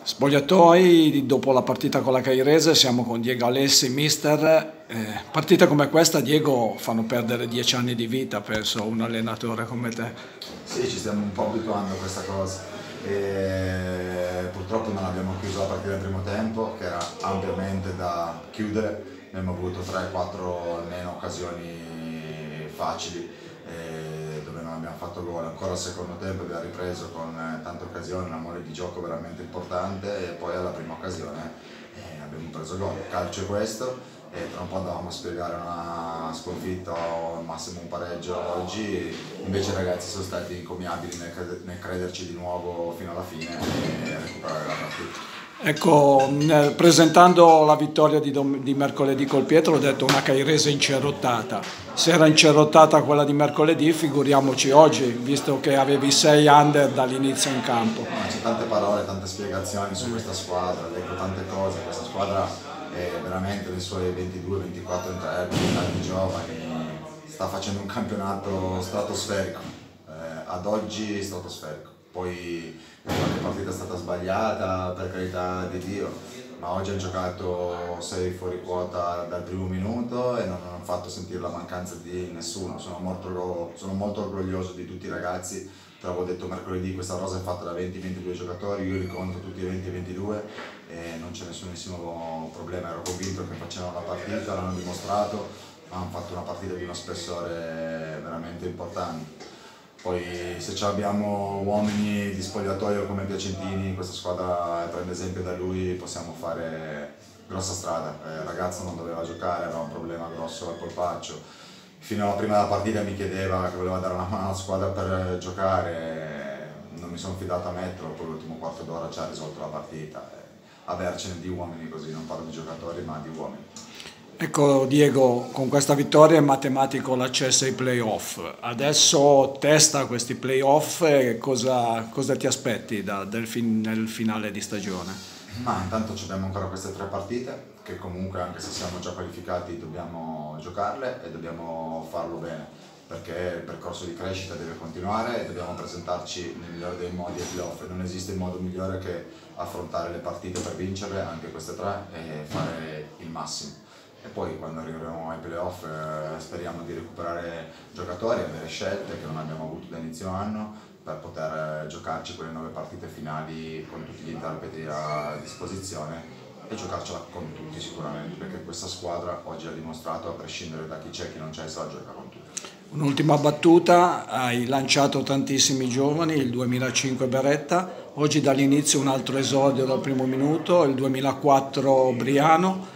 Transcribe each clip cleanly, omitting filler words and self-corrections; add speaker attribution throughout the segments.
Speaker 1: Spogliatoi, dopo la partita con la Cairese siamo con Diego Alessi, mister. Partite come questa, Diego, fanno perdere 10 anni di vita, penso, un allenatore come te.
Speaker 2: Sì, ci stiamo un po' abituando a questa cosa. Purtroppo non abbiamo chiuso la partita del primo tempo, che era ampiamente da chiudere. Abbiamo avuto 3-4 almeno occasioni facili, dove non abbiamo fatto gol. Ancora al secondo tempo abbiamo ripreso con tante occasioni, una mole di gioco veramente importante, e poi alla prima occasione abbiamo preso gol. Il calcio è questo. E tra un po' andavamo a spiegare una sconfitta o al massimo un pareggio oggi, invece i ragazzi sono stati encomiabili nel crederci di nuovo fino alla fine e recuperare la partita.
Speaker 1: Ecco, presentando la vittoria di mercoledì col Pietro, ho detto una Cairese incerottata. Se era incerottata quella di mercoledì, figuriamoci oggi, visto che avevi 6 under dall'inizio in campo.
Speaker 2: C'è tante parole, tante spiegazioni su questa squadra, leggo tante cose. Questa squadra è veramente nei suoi 22-24 anni giovani, sta facendo un campionato stratosferico, ad oggi stratosferico. Poi qualche partita è stata sbagliata, per carità di Dio, ma oggi hanno giocato 6 fuori quota dal primo minuto e non hanno fatto sentire la mancanza di nessuno. Sono molto orgoglioso di tutti i ragazzi. Te l'avevo detto mercoledì, questa rosa è fatta da 20-22 giocatori, io li conto tutti 20-22 e non c'è nessunissimo problema. Ero convinto che facevano la partita, l'hanno dimostrato, hanno fatto una partita di uno spessore veramente importante. Poi se abbiamo uomini di spogliatoio come Piacentini, questa squadra prende esempio da lui, possiamo fare grossa strada. Il ragazzo non doveva giocare, aveva un problema grosso al polpaccio. Fino a prima della partita mi chiedeva che voleva dare una mano alla squadra per giocare, non mi sono fidato a metterlo, poi l'ultimo quarto d'ora ci ha risolto la partita. Avercene di uomini così, non parlo di giocatori ma di uomini.
Speaker 1: Ecco Diego, con questa vittoria è matematico l'accesso ai playoff. Adesso testa questi playoff e cosa ti aspetti nel finale di stagione?
Speaker 2: Ma intanto abbiamo ancora queste 3 partite che comunque, anche se siamo già qualificati, dobbiamo giocarle e dobbiamo farlo bene, perché il percorso di crescita deve continuare e dobbiamo presentarci nel migliore dei modi ai playoff. Non esiste modo migliore che affrontare le partite per vincerle, anche queste 3, e fare il massimo. E poi quando arriveremo ai playoff speriamo di recuperare giocatori, avere scelte che non abbiamo avuto da inizio anno, per poter giocarci quelle 9 partite finali con tutti gli interpreti a disposizione e giocarcela con tutti sicuramente, perché questa squadra oggi ha dimostrato, a prescindere da chi c'è e chi non c'è, se la gioca con tutti.
Speaker 1: Un'ultima battuta, hai lanciato tantissimi giovani, il 2005 Beretta, oggi dall'inizio un altro esordio dal primo minuto, il 2004 Briano,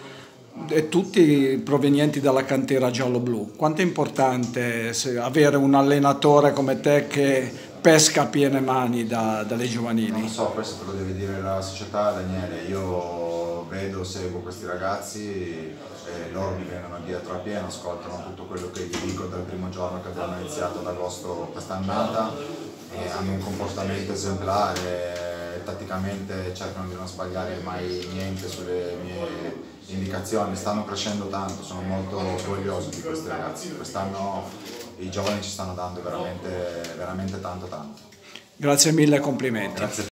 Speaker 1: e tutti provenienti dalla cantera giallo-blu. Quanto è importante avere un allenatore come te che pesca a piene mani dalle giovanili?
Speaker 2: Non lo so, questo te lo deve dire la società, Daniele. Io vedo, seguo questi ragazzi, loro mi vengono dietro a pieno, ascoltano tutto quello che gli dico dal primo giorno che abbiamo iniziato ad agosto quest'annata, hanno un comportamento esemplare, tatticamente cercano di non sbagliare mai niente sulle mie indicazioni, stanno crescendo tanto, sono molto orgoglioso di questi ragazzi. Quest'anno i giovani ci stanno dando veramente tanto.
Speaker 1: Grazie mille e complimenti.
Speaker 2: Grazie.